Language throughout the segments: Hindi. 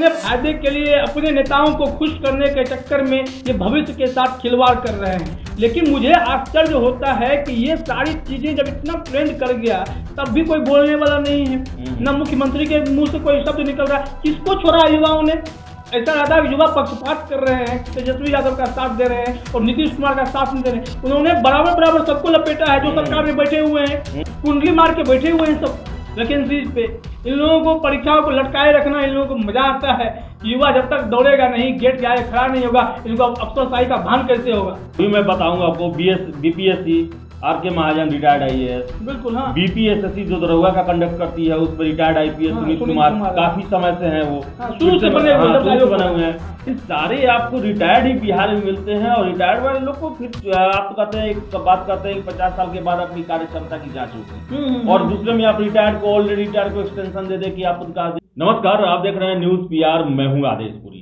अपने फायदे के लिए अपने नेताओं को खुश करने के चक्कर में ये भविष्य के साथ खिलवाड़ कर रहे हैं। लेकिन मुझे आश्चर्य होता है कि ये सारी चीजें जब इतना ट्रेंड कर गया तब भी कोई बोलने वाला नहीं है, न मुख्यमंत्री के मुंह से कोई शब्द निकल रहा है। किसको छोड़ा युवाओं ने? ऐसा लगता है युवा पक्षपात कर रहे हैं, तेजस्वी यादव का साथ दे रहे हैं और नीतीश कुमार का साथ नहीं दे रहे हैं। उन्होंने बराबर बराबर सबको लपेटा है, जो सरकार में बैठे हुए हैं, कुंडली मार के बैठे हुए हैं सब वैकेंसीज पे। इन लोगों को परीक्षाओं को लटकाए रखना इन लोगों को मजा आता है। युवा जब तक दौड़ेगा नहीं, गेट के आगे खड़ा नहीं होगा, इनको अफसरशाही का भान कैसे होगा? अभी मैं बताऊंगा आपको, BPSC RK. Mahajan retired IAS, बिल्कुल हाँ, बीपीएससी जो दरोगा का कंडक्ट करती है उस पर रिटायर्ड आईपीएस सुनील कुमार काफी समय से हैं, वो शुरू से बने हुए हैं। इन सारे आपको रिटायर्ड ही बिहार में मिलते हैं और रिटायर्ड वाले लोग को फिर आप तो कहते हैं एक बात करते हैं 50 साल के बाद अपनी कार्य क्षमता की जांच होती है और दूसरे में आप रिटायर्ड को ऑलरेडी रिटायर्ड को एक्सटेंशन दे कि आप उनका। नमस्कार, आप देख रहे हैं न्यूज पीआर, मैं हूं आदेशपुरी।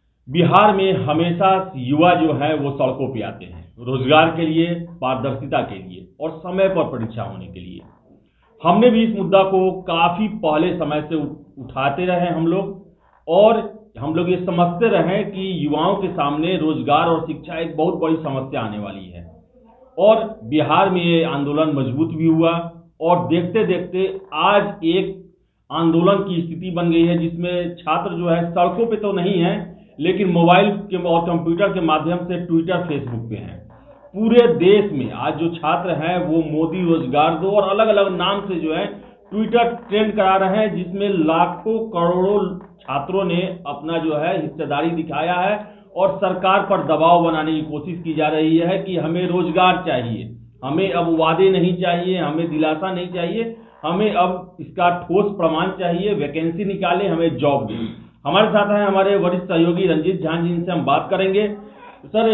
बिहार में हमेशा युवा जो है वो सड़कों पे आते हैं रोजगार के लिए, पारदर्शिता के लिए और समय पर परीक्षा होने के लिए। हमने भी इस मुद्दा को काफी पहले समय से उठाते रहे हम लोग और हम लोग ये समझते रहे कि युवाओं के सामने रोजगार और शिक्षा एक बहुत बड़ी समस्या आने वाली है और बिहार में ये आंदोलन मजबूत भी हुआ और देखते देखते आज एक आंदोलन की स्थिति बन गई है जिसमें छात्र जो है सड़कों पे तो नहीं है लेकिन मोबाइल के और कंप्यूटर के माध्यम से ट्विटर, फेसबुक पे हैं। पूरे देश में आज जो छात्र हैं वो मोदी रोजगार दो और अलग अलग नाम से जो है ट्विटर ट्रेंड करा रहे हैं, जिसमें लाखों करोड़ों छात्रों ने अपना जो है हिस्सेदारी दिखाया है और सरकार पर दबाव बनाने की कोशिश की जा रही है कि हमें रोजगार चाहिए, हमें अब वादे नहीं चाहिए, हमें दिलासा नहीं चाहिए, हमें अब इसका ठोस प्रमाण चाहिए, वैकेंसी निकाले, हमें जॉब दें। हमारे साथ हैं हमारे वरिष्ठ सहयोगी रंजीत झा, जिनसे हम बात करेंगे। सर,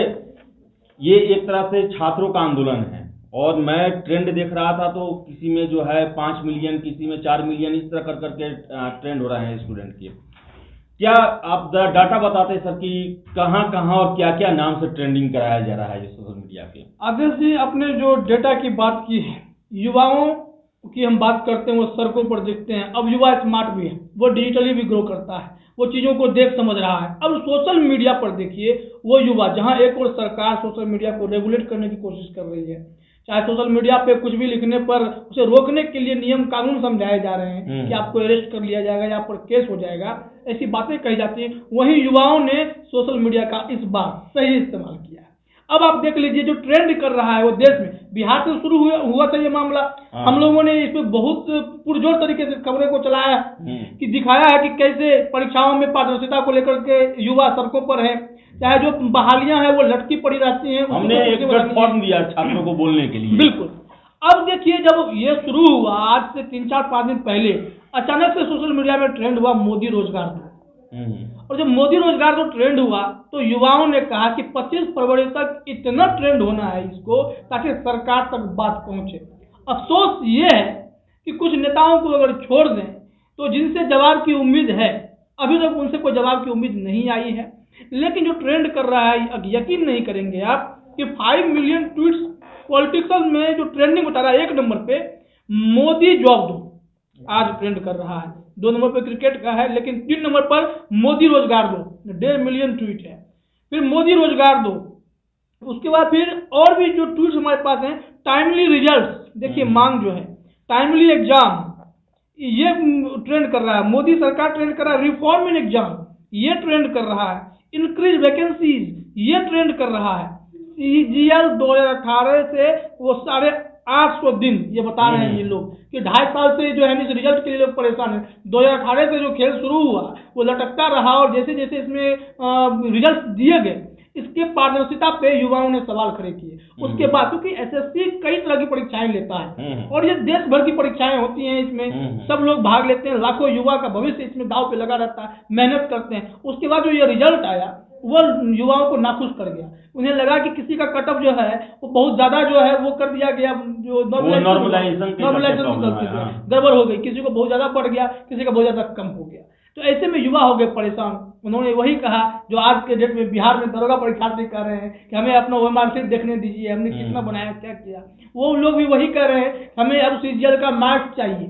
ये एक तरह से छात्रों का आंदोलन है और मैं ट्रेंड देख रहा था तो किसी में जो है 5 मिलियन, किसी में 4 मिलियन, इस तरह कर करके ट्रेंड हो रहे हैं स्टूडेंट के। क्या आप डाटा बताते हैं सर कि कहाँ कहाँ और क्या क्या नाम से ट्रेंडिंग कराया जा रहा है सोशल मीडिया पे? आदेश जी, आपने जो डेटा की बात की है, युवाओं की हम बात करते हैं, वो सड़कों पर दिखते हैं। अब युवा स्मार्ट भी है, वो डिजिटली भी ग्रो करता है, वो चीज़ों को देख समझ रहा है। अब सोशल मीडिया पर देखिए वो युवा, जहां एक और सरकार सोशल मीडिया को रेगुलेट करने की कोशिश कर रही है, चाहे सोशल मीडिया पे कुछ भी लिखने पर उसे रोकने के लिए नियम कानून समझाए जा रहे हैं कि आपको अरेस्ट कर लिया जाएगा या आप पर केस हो जाएगा, ऐसी बातें कही जाती हैं। वहीं युवाओं ने सोशल मीडिया का इस बार सही इस्तेमाल किया है। अब आप देख लीजिए जो ट्रेंड कर रहा है वो देश में, बिहार से शुरू हुआ था ये मामला। हम लोगों ने इस पे बहुत पुरजोर तरीके से खबरें को चलाया कि दिखाया है कि कैसे परीक्षाओं में पारदर्शिता को लेकर के युवा सड़कों पर है, चाहे जो बहालियां हैं वो लटकी पड़ी रहती हैं। हमने एक प्लेटफॉर्म दिया छात्रों को बोलने के लिए। बिल्कुल। अब देखिए जब ये शुरू हुआ आज से 3-4-5 दिन पहले, अचानक से सोशल मीडिया में ट्रेंड हुआ मोदी रोजगार दो। और जब मोदी रोजगार दो ट्रेंड हुआ तो युवाओं ने कहा कि 25 फरवरी तक इतना ट्रेंड होना है इसको ताकि सरकार तक बात पहुंचे। अफसोस ये है कि कुछ नेताओं को अगर छोड़ दें तो जिनसे जवाब की उम्मीद है, अभी तक उनसे कोई जवाब की उम्मीद नहीं आई है। लेकिन जो ट्रेंड कर रहा है, अब यकीन नहीं करेंगे आप कि 5 मिलियन ट्वीट्स पॉलिटिक्स में जो ट्रेंडिंग बता रहा है, 1 नंबर पे मोदी जॉब दो आज ट्रेंड कर रहा है, 2 नंबर पे क्रिकेट का है, लेकिन 3 नंबर पर मोदी रोजगार दो, 1.5 मिलियन ट्वीट है। फिर मोदी रोजगार दो, उसके बाद फिर और भी जो ट्वीट्स हमारे पास हैं, टाइमली रिजल्ट, देखिए मांग जो है, टाइमली एग्जाम, ये ट्रेंड कर रहा है। मोदी सरकार ट्रेंड कर रहा है। रिफॉर्म इन एग्जाम, ये ट्रेंड कर रहा है। इंक्रीज वैकेंसीज, ये ट्रेंड कर रहा है। CGL 2018 से वो 850 दिन, ये बता रहे हैं ये लोग कि 2.5 साल से जो है इस रिजल्ट के लिए लोग परेशान है। 2018 से जो खेल शुरू हुआ वो लटकता रहा और जैसे जैसे इसमें रिजल्ट दिए गए, इसके पारदर्शिता पे युवाओं ने सवाल खड़े किए। उसके बाद क्योंकि SSC कई तरह की परीक्षाएं लेता है और ये देश भर की परीक्षाएं होती हैं, इसमें सब लोग भाग लेते हैं, लाखों युवा का भविष्य इसमें दांव पे लगा रहता है, मेहनत करते हैं। उसके बाद जो ये रिजल्ट आया वो युवाओं को नाखुश कर गया। उन्हें लगा कि किसी का कटअप जो है वो बहुत ज्यादा जो है वो कर दिया गया, जो नॉर्मलाइजेशन गड़बड़ हो गई, किसी को बहुत ज्यादा पड़ गया, किसी का बहुत ज्यादा कम हो गया। तो ऐसे में युवा हो गए परेशान। उन्होंने वही कहा जो आज के डेट में बिहार में दरोगा परीक्षार्थी कर रहे हैं कि हमें अपना OMR शीट देखने दीजिए, हमने कितना बनाया, क्या किया। वो लोग भी वही कह रहे हैं, हमें अब CGL का मार्क्स चाहिए,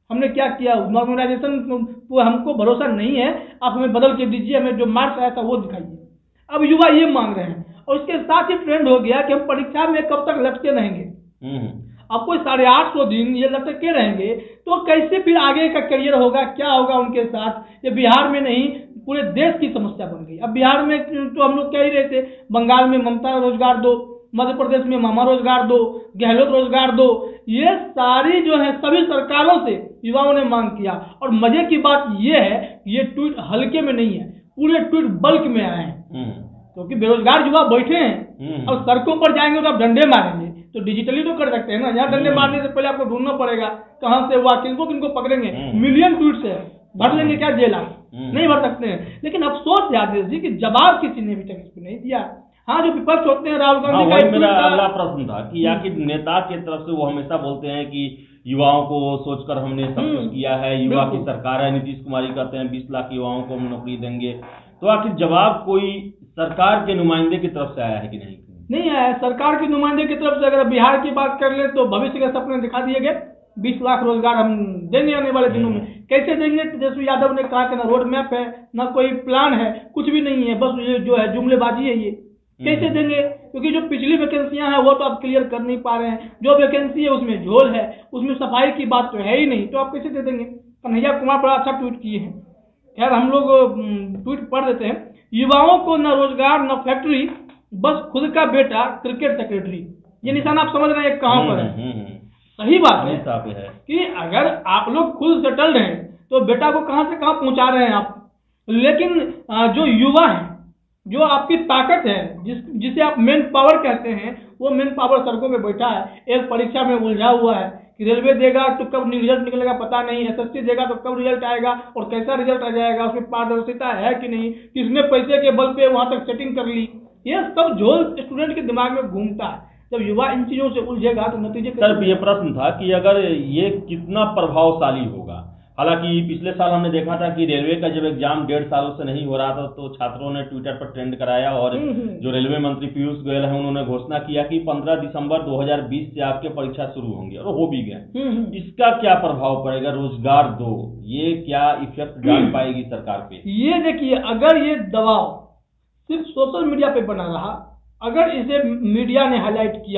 हमने क्या किया, नॉर्मलाइजेशन हमको भरोसा नहीं है, आप हमें बदल के दीजिए, हमें जो मार्क्स आया था वो दिखाइए। अब युवा ये मांग रहे हैं, और इसके साथ ही ट्रेंड हो गया कि हम परीक्षा में कब तक लटके रहेंगे। अब कोई 850 दिन ये लटके रहेंगे तो कैसे फिर आगे का करियर होगा, क्या होगा उनके साथ। ये बिहार में नहीं पूरे देश की समस्या बन गई। अब बिहार में तो हम लोग कह ही रहे थे, बंगाल में ममता रोजगार दो, मध्य प्रदेश में मामा रोजगार दो, गहलोत रोजगार दो, ये सारी जो है सभी सरकारों से युवाओं ने मांग किया। और मजे की बात ये है, ये ट्वीट हल्के में नहीं है, पूरे ट्वीट बल्क में आए हैं, क्योंकि बेरोजगार युवा बैठे हैं। अब सड़कों पर जाएंगे तो आप डंडे मारेंगे, तो डिजिटली तो कर सकते हैं ना, यहाँ डंडे मारने से पहले आपको ढूंढना पड़ेगा कहाँ से हुआ, किनको पकड़ेंगे। मिलियन ट्वीट से भर लेंगे क्या जेल, नहीं भर सकते हैं। लेकिन अफसोस है आदेश जी कि जवाब किसी ने भी तक इस पर नहीं दिया। हाँ, जो विपक्ष होते हैं, राहुल गांधी का मेरा अगला प्रश्न था कि आखिर नेता की तरफ से वो हमेशा बोलते हैं कि युवाओं को सोचकर हमने सब कुछ किया है, युवा की सरकार है। नीतीश कुमार कहते हैं 20 लाख युवाओं को हम नौकरी देंगे। तो आखिर जवाब कोई सरकार के नुमाइंदे की तरफ से आया है कि नहीं आया है। सरकार के नुमाइंदे की तरफ से अगर बिहार की बात कर ले तो भविष्य के सपने दिखा दिए गए, 20 लाख रोजगार हम देंगे आने वाले दिनों में। कैसे देंगे? तेजस्वी यादव ने कहा कि ना रोड मैप है, ना कोई प्लान है, कुछ भी नहीं है, बस ये जो है जुमलेबाजी है। ये कैसे देंगे? क्योंकि जो पिछली वैकेंसियां हैं वो तो आप क्लियर कर नहीं पा रहे हैं। जो वैकेंसी है उसमें झोल है, उसमें सफाई की बात तो है ही नहीं, तो आप कैसे दे देंगे? कन्हैया कुमार बड़ा अच्छा ट्वीट किए हैं, खैर हम लोग ट्वीट पढ़ देते हैं। युवाओं को न रोजगार न फैक्ट्री, बस खुद का बेटा क्रिकेट सेक्रेटरी। ये निशान आप समझ रहे हैं कहाँ पर है? सही बात है कि अगर आप लोग खुद सेटल्ड हैं तो बेटा को कहाँ से कहाँ पहुंचा रहे हैं आप। लेकिन जो युवा है, जो आपकी ताकत है, जिसे आप मेन पावर कहते हैं, वो मेन पावर सड़कों पे बैठा है, एक परीक्षा में उलझा हुआ है कि रेलवे देगा तो कब रिजल्ट निकलेगा पता नहीं, एसएससी देगा तो कब रिजल्ट आएगा और कैसा रिजल्ट आ जाएगा, उसमें पारदर्शिता है कि नहीं, किसने पैसे के बल पे वहां तक सेटिंग कर ली, ये सब झोल स्टूडेंट के दिमाग में घूमता है। जब युवा इन चीजों से उलझेगा तो नतीजे। सर ये प्रश्न था कि अगर ये कितना प्रभावशाली होगा। हालांकि पिछले साल हमने देखा था कि रेलवे का जब एग्जाम 1.5 सालों से नहीं हो रहा था तो छात्रों ने ट्विटर पर ट्रेंड कराया और जो रेलवे मंत्री पीयूष गोयल हैं उन्होंने घोषणा किया कि 15 दिसंबर 2020 से आपके परीक्षा शुरू होंगे, और हो भी गए। इसका क्या प्रभाव पड़ेगा? रोजगार दो, ये क्या इफेक्ट डाल पाएगी सरकार पे? ये देखिए, अगर ये दबाव सिर्फ सोशल मीडिया पे बना रहा, अगर इसे मीडिया ने हाईलाइट किया,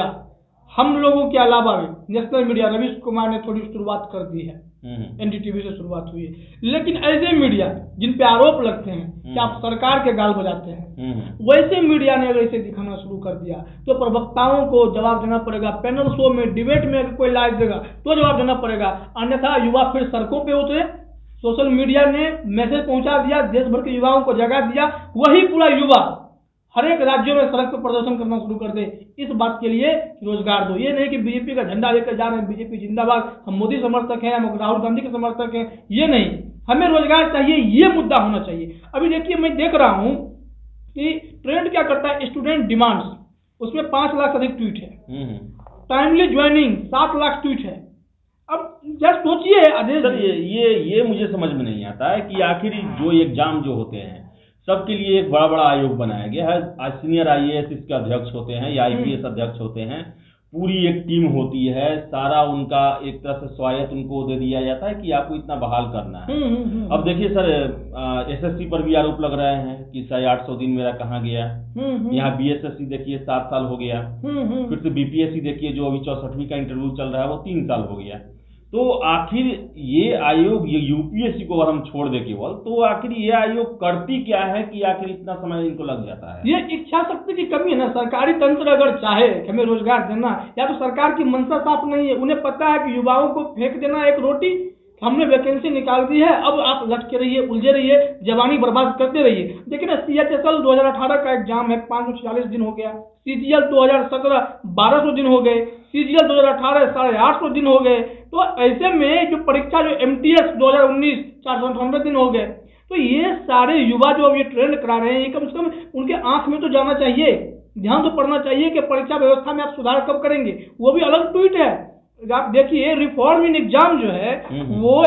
हम लोगों के अलावा भी नेशनल मीडिया, रवीश कुमार ने थोड़ी शुरुआत कर दी है, एनडीटीवी से शुरुआत हुई है, लेकिन ऐसे मीडिया जिन पे आरोप लगते हैं कि आप सरकार के गाल बजाते हैं, वैसे मीडिया ने अगर इसे दिखाना शुरू कर दिया तो प्रवक्ताओं को जवाब देना पड़ेगा। पैनल शो में, डिबेट में अगर कोई लाइव देगा तो जवाब देना पड़ेगा, अन्यथा युवा फिर सड़कों पे उतरे। सोशल मीडिया ने मैसेज पहुंचा दिया, देश भर के युवाओं को जगा दिया, वही पूरा युवा हर एक राज्यों में सड़क पर प्रदर्शन करना शुरू कर दे इस बात के लिए रोजगार दो। ये नहीं कि बीजेपी का झंडा लेकर जा रहे हैं, बीजेपी जिंदाबाद, हम मोदी समर्थक हैं, हम राहुल गांधी के समर्थक हैं, ये नहीं, हमें रोजगार चाहिए, ये मुद्दा होना चाहिए। अभी देखिए, मैं देख रहा हूं कि ट्रेंड क्या करता है, स्टूडेंट डिमांड्स, उसमें 5 लाख से अधिक ट्वीट है। टाइमली ज्वाइनिंग 7 लाख ट्वीट है। अब जस्ट सोचिए अजय सर, ये मुझे समझ में नहीं आता है कि आखिर जो एग्जाम जो होते हैं सबके लिए एक बड़ा आयोग बनाया गया है। आज सीनियर आईएएस इसके अध्यक्ष होते हैं या आईपीएस अध्यक्ष होते हैं, पूरी एक टीम होती है, सारा उनका एक तरह से स्वायत्त उनको दे दिया जाता है कि आपको इतना बहाल करना है। अब देखिए सर, एसएससी पर भी आरोप लग रहे हैं कि 850 दिन मेरा कहाँ गया। यहाँ बीएसएससी देखिए 7 साल हो गया, फिर से बीपीएससी देखिए जो अभी 64वीं का इंटरव्यू चल रहा है वो 3 साल हो गया। तो आखिर ये आयोग, ये यूपीएससी को अगर हम छोड़ दे केवल, तो आखिर ये आयोग करती क्या है कि आखिर इतना समय इनको लग जाता है? ये इच्छा शक्ति की कमी है ना। सरकारी तंत्र अगर चाहे कि हमें रोजगार देना, या तो सरकार की मंशा साफ नहीं है, उन्हें पता है कि युवाओं को फेंक देना एक रोटी, हमने वैकेंसी निकाल दी है, अब आप लटके रहिए, उलझे रहिए, जवानी बर्बाद करते रहिए। देखिए सीएचएसएल 2018 का एग्जाम है, 546 दिन हो गया, सीजीएल 2017 1200 दिन हो गए, सीजीएल 2018 850 दिन हो गए। तो ऐसे में जो परीक्षा जो एमटीएस 2019 498 दिन हो गए। तो ये सारे युवा जो अब ये ट्रेंड करा रहे हैं, ये कम से कम उनके आंख में तो जाना चाहिए, ध्यान तो पड़ना चाहिए कि परीक्षा व्यवस्था में आप सुधार कब करेंगे। वो भी अलग ट्वीट है, आप देखिए रिफॉर्म इन एग्जाम जो है वो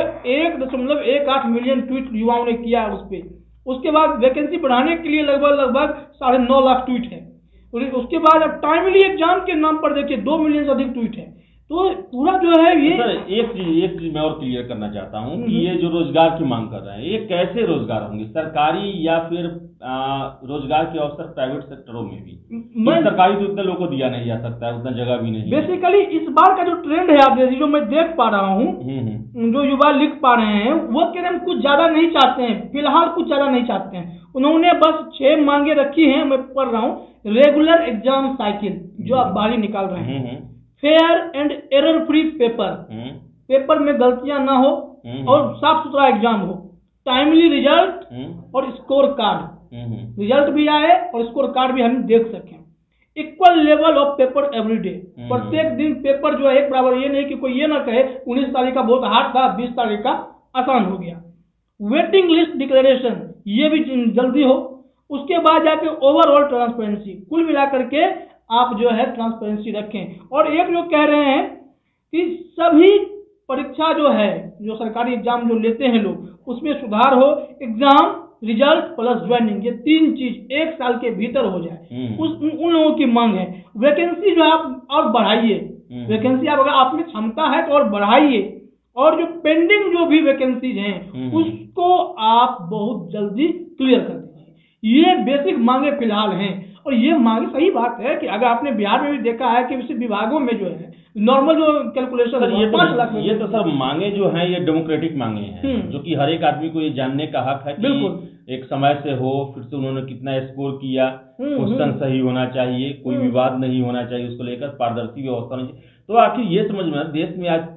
1.18 मिलियन ट्वीट युवाओं ने किया है उस पर। उसके बाद वैकेंसी बढ़ाने के लिए लगभग 9.5 लाख ट्वीट है। उसके बाद अब टाइमली एग्जाम के नाम पर देखिए 2 मिलियन से अधिक ट्वीट है। तो पूरा जो है ये सर एक चीज मैं और क्लियर करना चाहता हूँ कि ये जो रोजगार की मांग कर रहे हैं, ये कैसे रोजगार होंगे, सरकारी या फिर रोजगार के अवसर प्राइवेट सेक्टरों में भी? सरकारी तो इतने लोगों को दिया नहीं जा सकता है, उतना जगह भी नहीं। बेसिकली इस बार का जो ट्रेंड है, आप जो मैं देख पा रहा हूँ, जो युवा लिख पा रहे हैं, वो कह रहे हैं कुछ ज्यादा नहीं चाहते हैं, फिलहाल कुछ ज्यादा नहीं चाहते हैं। उन्होंने बस 6 मांगे रखी हैं, मैं पढ़ रहा हूँ। रेगुलर एग्जाम साइकिल जो आप बाहरी निकाल रहे हैं, fair and error free paper में गलतियां ना हो और साफ सुथरा एग्जाम हो, टाइमली रिजल्ट और स्कोर कार्ड, रिजल्ट भी आए और स्कोर कार्ड भी हम देख सकें, equal level of paper every day, प्रत्येक दिन पेपर जो है एक बराबर, ये नहीं कि कोई ये ना कहे 19 तारीख का बहुत हार्ड था, 20 तारीख का आसान हो गया। वेटिंग लिस्ट डिक्लेरेशन ये भी जल्दी हो। उसके बाद जाके ओवरऑल ट्रांसपेरेंसी, कुल मिलाकर के आप जो है ट्रांसपेरेंसी रखें। और एक जो कह रहे हैं कि सभी परीक्षा जो है, जो सरकारी एग्जाम जो लेते हैं लोग, उसमें सुधार हो, एग्जाम रिजल्ट प्लस ज्वाइनिंग, ये 3 चीज 1 साल के भीतर हो जाए, उन लोगों की मांग है। वैकेंसी जो आप और बढ़ाइए, वैकेंसी आप अगर आप में क्षमता है तो और बढ़ाइए, और जो पेंडिंग जो भी वैकेंसीज हैं उसको आप बहुत जल्दी क्लियर कर दीजिए। ये बेसिक मांगे फिलहाल हैं। और ये मांगे, सही बात है कि अगर आपने बिहार में भी देखा है कि इस विभागों में जो है नॉर्मल जो कैलकुलेशन है, ये 5 लाख, ये तो सर मांगे जो हैं ये डेमोक्रेटिक मांगे हैं, जो कि हर एक आदमी को ये जानने का हक है कि एक समय से हो, फिर से उन्होंने कितना स्कोर किया, क्वेश्चन सही होना चाहिए, कोई विवाद नहीं होना चाहिए, उसको लेकर पारदर्शी व्यवस्था होनी चाहिए। तो आखिर ये समझ में, देश में आज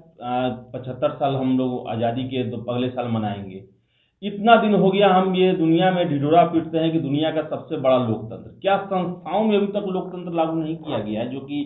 75 साल हम लोग आज़ादी के अगले साल मनाएंगे, इतना दिन हो गया हम ये दुनिया में ढिढोरा पीटते हैं कि दुनिया का सबसे बड़ा लोकतंत्र, क्या संस्थाओं में अभी तक लोकतंत्र लागू नहीं किया गया है, जो कि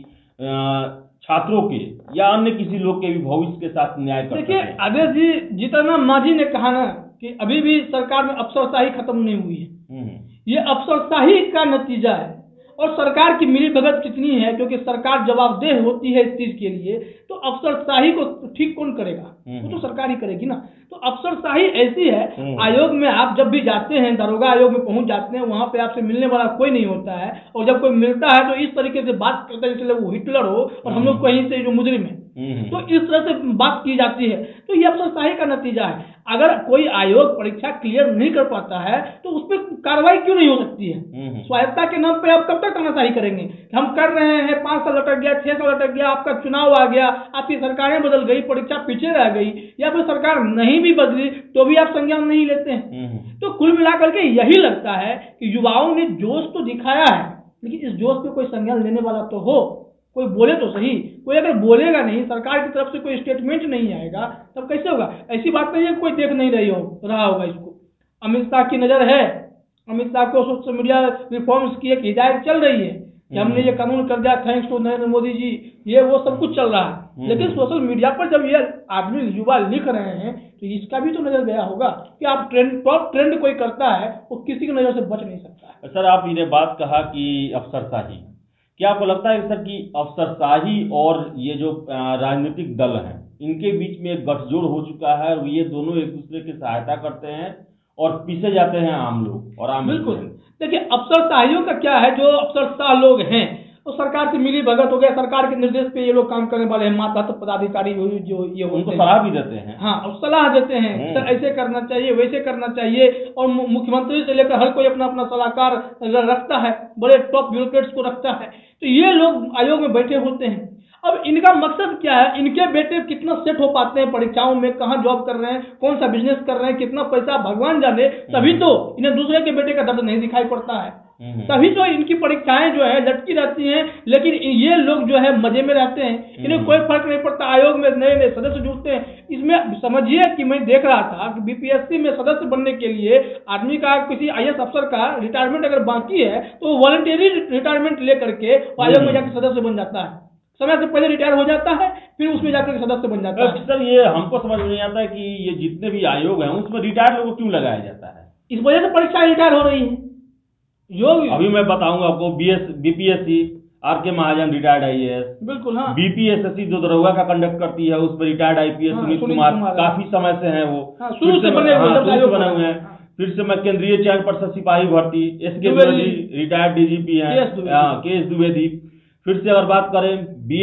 छात्रों के या अन्य किसी लोग के भी भविष्य के साथ न्याय करते हैं? देखिए आदेश जी, जीतन मांझी ने कहा ना कि अभी भी सरकार में अफसरशाही खत्म नहीं हुई है। ये अफसरशाही का नतीजा है। और सरकार की मिली भगत कितनी है, क्योंकि सरकार जवाबदेह होती है इस चीज के लिए, तो अफसरशाही को ठीक कौन करेगा? वो तो सरकार ही करेगी ना। तो अफसरशाही ऐसी है, आयोग में आप जब भी जाते हैं, दारोगा आयोग में पहुंच जाते हैं, वहां पे आपसे मिलने वाला कोई नहीं होता है, और जब कोई मिलता है तो इस तरीके से बात करता है जैसे वो हिटलर हो और हम लोग कहीं से जो मुजरिम है, तो इस तरह से बात की जाती है। तो ये अफसरशाही का नतीजा है। अगर कोई आयोग परीक्षा क्लियर नहीं कर पाता है तो उस पर कार्रवाई क्यों नहीं हो सकती है? स्वायत्ता के नाम पे आप कब तक तानाशाही करेंगे? हम कर रहे हैं, 5 साल अटक गया, 6 साल अटक गया, आपका चुनाव आ गया, आपकी सरकारें बदल गई, परीक्षा पीछे रह गई, या फिर सरकार नहीं भी बदली तो भी आप संज्ञान नहीं लेते हैं। तो कुल मिलाकर के यही लगता है कि युवाओं ने जोश तो दिखाया है, लेकिन इस जोश पे कोई संज्ञान लेने वाला तो हो, कोई बोले तो सही। कोई अगर बोलेगा नहीं, सरकार की तरफ से कोई स्टेटमेंट नहीं आएगा, तब कैसे होगा? ऐसी बात नहीं है कोई देख नहीं रहा होगा इसको। अमित शाह की नजर है, अमित शाह को सोशल मीडिया रिफॉर्म्स की एक हिदायत चल रही है कि हमने ये कानून कर दिया, थैंक्स टू नरेंद्र मोदी जी, ये वो सब कुछ चल रहा है। लेकिन सोशल मीडिया पर जब ये आदमी युवा लिख रहे हैं तो इसका भी तो नजर गया होगा कि आप टॉप ट्रेंड कोई करता है वो किसी की नजर से बच नहीं सकता है। सर आपने बात कहा कि अफसरशाही, क्या आपको लगता है सर कि अफसरशाही और ये जो राजनीतिक दल हैं इनके बीच में एक गठजोड़ हो चुका है, और ये दोनों एक दूसरे की सहायता करते हैं और पीछे जाते हैं आम लोग और आम? बिल्कुल। देखिए अफसरशाहियों का क्या है, जो अफसरशाह लोग हैं तो सरकार से मिली भगत हो गया, सरकार के निर्देश पे ये लोग काम करने वाले हैं, मातहत पदाधिकारी जो ये उनको सलाह भी देते हैं। हाँ, और सलाह देते हैं सर ऐसे करना चाहिए, वैसे करना चाहिए, और मुख्यमंत्री से लेकर हर कोई अपना अपना सलाहकार रखता है, बड़े टॉप ब्यूरोक्रेट्स को रखता है। तो ये लोग आयोग में बैठे होते हैं। अब इनका मकसद क्या है? इनके बेटे कितना सेट हो पाते हैं परीक्षाओं में, कहाँ जॉब कर रहे हैं, कौन सा बिजनेस कर रहे हैं, कितना पैसा भगवान जाने, तभी तो इन्हें दूसरे के बेटे का दर्द नहीं दिखाई पड़ता है। तभी तो इनकी परीक्षाएं जो है लटकी रहती हैं, लेकिन ये लोग जो है मजे में रहते हैं, इन्हें कोई फर्क नहीं पड़ता। आयोग में नए नए सदस्य जुड़ते हैं। इसमें समझिए कि मैं देख रहा था कि बीपीएससी में सदस्य बनने के लिए आदमी का, किसी आईएएस अफसर का रिटायरमेंट अगर बाकी है तो वॉलंटरी रिटायरमेंट लेकर के आयोग में जाकर सदस्य बन जाता है, समय से पहले रिटायर हो जाता है, फिर उसमें जाकर सदस्य बन जाता है। सर ये हमको समझ में नहीं आता है कि ये जितने भी आयोग हैं उसमें रिटायर लोगों को क्यों लगाया जाता है? इस वजह से परीक्षा रिटायर हो रही है। अभी मैं बताऊंगा आपको, BPSC RK. Mahajan retired IAS, बिल्कुल हाँ, बीपीएससी जो दरोगा का कंडक्ट करती है उस पर रिटायर्ड आईपीएस सुनील कुमार काफी समय से हैं, वो शुरू से बने हुए हैं। फिर से मैं केंद्रीय चयन पर्षद सिपाही भर्ती, एस के द्विवेदी रिटायर्ड डीजीपी हैं, के एस द्विवेदी। फिर से अगर बात करें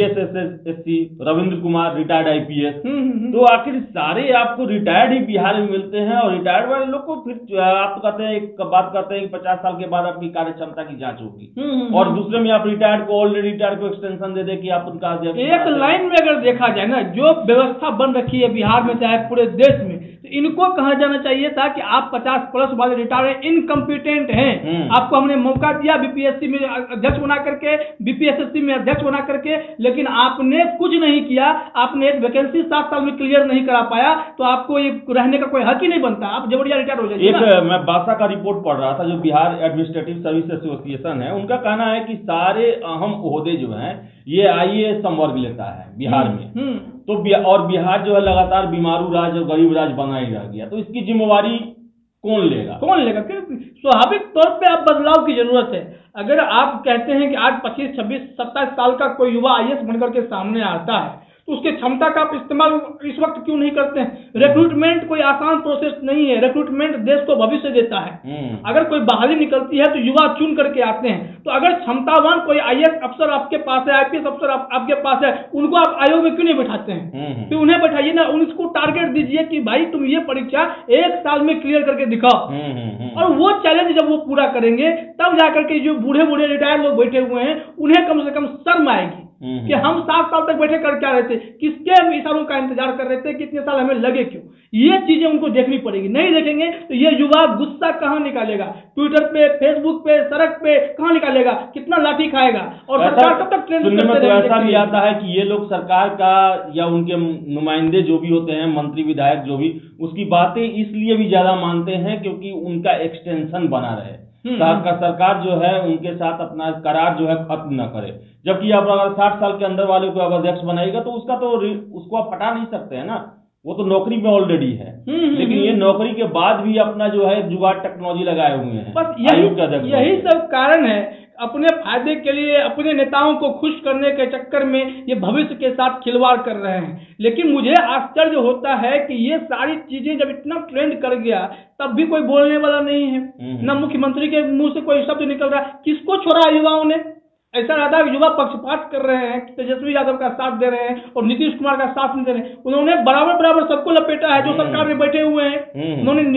BSSSC Ravindra Kumar retired IPS, तो आखिर सारे आपको रिटायर्ड ही बिहार में मिलते हैं। और रिटायर्ड वाले लोग को फिर आप कहते हैं एक बात कहते हैं कि 50 साल के बाद आपकी कार्य क्षमता की जांच होगी, और दूसरे में आप रिटायर्ड को ऑलरेडी रिटायर्ड को एक्सटेंशन दे दे कि आप उनका एक लाइन में अगर देखा जाए ना, जो व्यवस्था बन रखी है बिहार में चाहे पूरे देश में, तो इनको कहा जाना चाहिए था कि आप 50+ वाले रिटायर्ड इनकम्पिटेंट हैं, आपको हमने मौका दिया BPSC में अध्यक्ष बना करके, BPSSC में अध्यक्ष बना करके, लेकिन आपने कुछ नहीं किया, आपने एक वैकेंसी 7 साल में क्लियर नहीं करा पाया, तो आपको ये रहने का कोई हक ही नहीं बनता, आप जबरिया रिटायर हो जाइए। एक मैं बासा का रिपोर्ट पढ़ रहा था, जो बिहार एडमिनिस्ट्रेटिव सर्विस एसोसिएशन है, उनका कहना है कि सारे अहम ओहदे जो हैं ये IAS संवर्ग लेता है बिहार में, तो और बिहार जो है लगातार बीमारू राज्य और गरीब राज्य बना ही रह गया, तो इसकी जिम्मेवारी कौन लेगा? स्वाभाविक तौर पे अब बदलाव की जरूरत है। अगर आप कहते हैं कि आज 25, 26, 27 साल का कोई युवा IAS बनकर के सामने आता है, तो उसके क्षमता का आप इस्तेमाल इस वक्त क्यों नहीं करते हैं? रिक्रूटमेंट कोई आसान प्रोसेस नहीं है, रिक्रूटमेंट देश को भविष्य देता है। अगर कोई बहाली निकलती है तो युवा चुन करके आते हैं, तो अगर क्षमतावान कोई IAS अफसर आपके पास है, IPS अफसर आपके पास है, उनको आप आयोग में क्यों नहीं बैठाते हैं? फिर उन्हें बैठाइए ना, उनको टारगेट दीजिए कि भाई तुम ये परीक्षा 1 साल में क्लियर करके दिखाओ, और वो चैलेंज जब वो पूरा करेंगे तब जाकर के जो बूढ़े बूढ़े रिटायर्ड लोग बैठे हुए हैं उन्हें कम से कम शर्म आएगी कि हम 7 साल तक बैठे कर क्या रहे थे, किसके इशारों का इंतजार कर रहे थे, कितने साल हमें लगे क्यों, ये चीजें उनको देखनी पड़ेगी। नहीं देखेंगे तो ये युवा गुस्सा कहाँ निकालेगा? ट्विटर पे, फेसबुक पे, सड़क पे कहाँ निकालेगा? कितना लाठी खाएगा? और सरकार कब तक ट्रेंड सुनने में तो ऐसा भी आता है कि ये लोग सरकार का या उनके नुमाइंदे जो भी होते हैं, मंत्री विधायक जो भी, उसकी बातें इसलिए भी ज्यादा मानते हैं क्योंकि उनका एक्सटेंशन बना रहे, सरकार जो है उनके साथ अपना करार जो है खत्म न करे। जबकि आप अगर 60 साल के अंदर वाले को अब अध्यक्ष बनाएगा तो उसको आप हटा नहीं सकते हैं ना, वो तो नौकरी में ऑलरेडी है। लेकिन ये नौकरी के बाद भी अपना जो है जुगाड़ टेक्नोलॉजी लगाए हुए हैं। बस यही सब कारण है, अपने फायदे के लिए अपने नेताओं को खुश करने के चक्कर में ये भविष्य के साथ खिलवाड़ कर रहे हैं। लेकिन मुझे आश्चर्य होता है कि ये सारी चीजें जब इतना ट्रेंड कर गया तब भी कोई बोलने वाला नहीं है, न मुख्यमंत्री के मुंह से कोई शब्द निकल रहा है। किसको छोड़ा युवाओं ने? ऐसा ज्यादा युवा पक्षपात कर रहे हैं, तेजस्वी यादव का साथ दे रहे हैं और नीतीश कुमार का साथ नहीं दे रहे हैं। उन्होंने बराबर सबको लपेटा है जो सरकार में बैठे हुए हैं। उन्होंने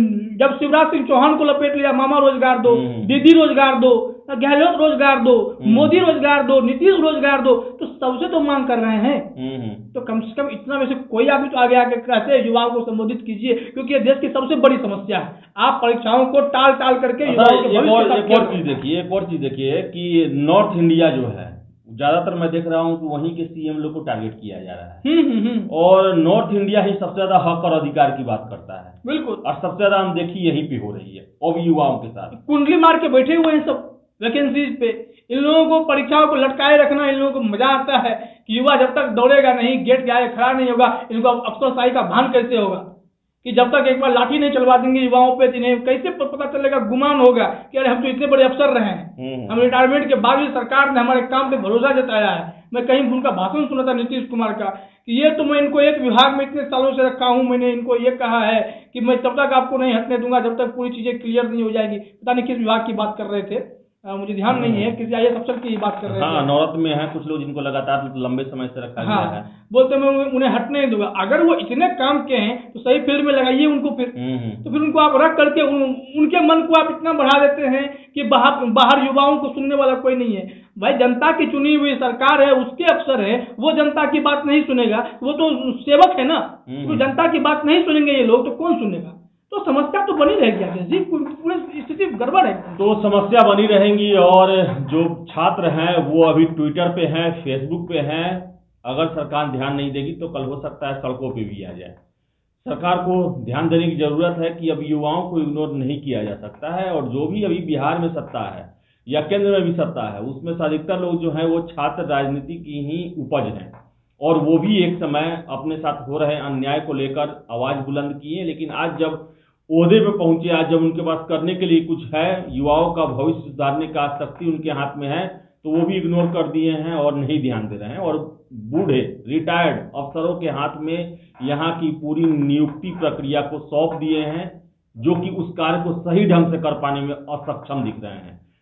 जब शिवराज सिंह चौहान को लपेट लिया, मामा रोजगार दो, दीदी रोजगार दो, गहलोत रोजगार दो, मोदी रोजगार दो, नीतीश रोजगार दो, तो सबसे तो मांग कर रहे हैं। तो कम से कम इतना में से कोई आदमी तो आगे आके कैसे युवाओं को संबोधित कीजिए, क्योंकि ये देश की सबसे बड़ी समस्या है। आप परीक्षाओं को टाल करके एक और चीज देखिए कि नॉर्थ इंडिया जो है ज्यादातर मैं देख रहा हूँ कि वहीं के CM लोग को टारगेट किया जा रहा है, और नॉर्थ इंडिया ही सबसे ज्यादा हक और अधिकार की बात करता है। बिल्कुल, और सबसे ज्यादा अनदेखी यहीं पे हो रही है, और भी युवाओं के साथ कुंडली मार के बैठे हुए हैं सब वैकेंसीज पे। इन लोगों को परीक्षाओं को लटकाए रखना, इन लोगों को मजा आता है कि युवा जब तक दौड़ेगा नहीं, गेट के आगे खड़ा नहीं होगा, इनको अफसरशाही का भान कैसे होगा? कि जब तक एक बार लाठी नहीं चलवा देंगे युवाओं पे, इन्हें कैसे पता चलेगा, गुमान होगा कि अरे हम तो इतने बड़े अफसर रहे हैं, हम रिटायरमेंट के बाद भी सरकार ने हमारे काम पे भरोसा जताया है। मैं कहीं उनका भाषण सुना था नीतीश कुमार का कि ये तो मैं इनको एक विभाग में इतने सालों से रखा हूं, मैंने इनको ये कहा है कि मैं तब तक आपको नहीं हटने दूंगा जब तक पूरी चीजें क्लियर नहीं हो जाएगी। पता नहीं किस विभाग की बात कर रहे थे, मुझे ध्यान नहीं है, किसी IAS अफसर की बात कर रहे हैं। हाँ, नौरत में है कुछ लोग जिनको लगातार लंबे समय से रखा गया है। बोलते मैं उन्हें हटने नहीं दूंगा। अगर वो इतने काम के हैं तो सही फील्ड में लगाइए उनको, फिर तो फिर उनको आप रख करके उनके मन को आप इतना बढ़ा देते हैं कि बाहर युवाओं को सुनने वाला कोई नहीं है। भाई जनता की चुनी हुई सरकार है, उसके अफसर है, वो जनता की बात नहीं सुनेगा, वो तो सेवक है ना, तो जनता की बात नहीं सुनेंगे ये लोग, तो कौन सुनेगा? तो समस्या तो बनी रहेगी जी, पूरी स्थिति गड़बड़ है। तो समस्या बनी रहेंगी, और जो छात्र हैं वो अभी ट्विटर पे हैं, फेसबुक पे हैं। अगर सरकार ध्यान नहीं देगी तो कल हो सकता है सड़कों पे भी आ जाए। सरकार को ध्यान देने की जरूरत है कि अब युवाओं को इग्नोर नहीं किया जा सकता है, और जो भी अभी बिहार में सत्ता है या केंद्र में भी सत्ता है, उसमें से अधिकतर लोग जो हैं वो छात्र राजनीति की ही उपज हैं, और वो भी एक समय अपने साथ हो रहे अन्याय को लेकर आवाज बुलंद किए। लेकिन आज जब ओहदे पे पहुंचे, आज जब उनके पास करने के लिए कुछ है, युवाओं का भविष्य सुधारने का शक्ति उनके हाथ में है, तो वो भी इग्नोर कर दिए हैं और नहीं ध्यान दे रहे हैं, और बूढ़े रिटायर्ड अफसरों के हाथ में यहाँ की पूरी नियुक्ति प्रक्रिया को सौंप दिए हैं, जो कि उस कार्य को सही ढंग से कर पाने में असक्षम दिख रहे हैं।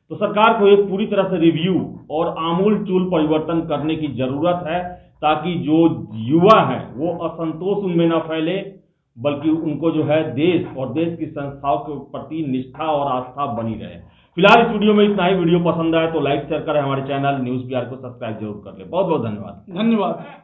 तो सरकार को एक पूरी तरह से रिव्यू और आमूल-चूल परिवर्तन करने की जरूरत है, ताकि जो युवा हैं वो असंतोष उनमें न फैले, बल्कि उनको जो है देश और देश की संस्थाओं के प्रति निष्ठा और आस्था बनी रहे। फिलहाल इस वीडियो में इतना ही। वीडियो पसंद आए तो लाइक शेयर करें, हमारे चैनल न्यूज़ बिहार को सब्सक्राइब जरूर कर ले। बहुत बहुत धन्यवाद। धन्यवाद।